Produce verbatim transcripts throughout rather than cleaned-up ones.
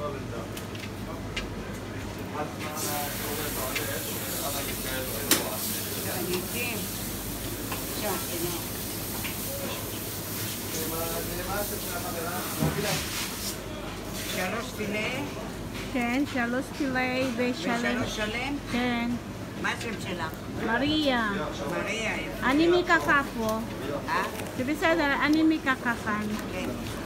שלוש פילה? כן, שלוש פילה ושלם. ושלוש שלם? כן. מה השם שלך? מריה. מריה. אני מקקפו. אה? זה בסדר, אני מקקפן. כן.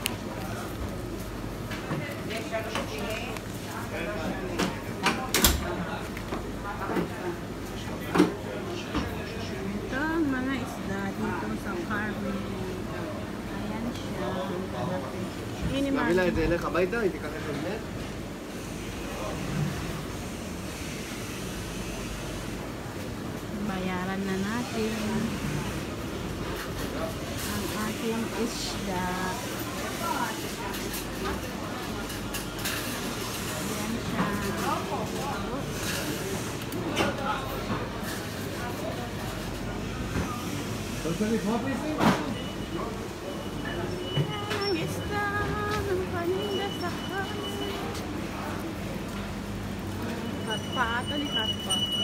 יש שלוש פילה? Ito, mga isda dito sa Carmen. Ayan siya. Ini נביא לה את זה אליך הביתה, היא תיקח את זה באמת. Bayaran na natin ang ating isda. Ayan siya. Ang isda ng paninda sa Carmen. Katpa, ito ni Katpa.